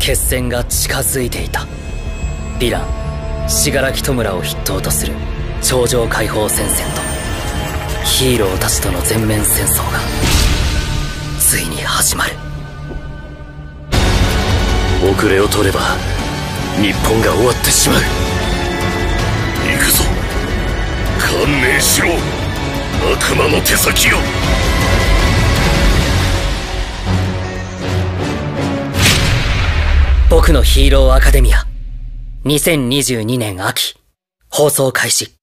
決戦が近づいていた。ヴィラン死柄木弔を筆頭とする頂上解放戦線とヒーローたちとの全面戦争がついに始まる。 遅れを取れば日本が終わってしまう。 行くぞ、観念しろ悪魔の手先よ。 僕のヒーローアカデミア2022年秋放送開始。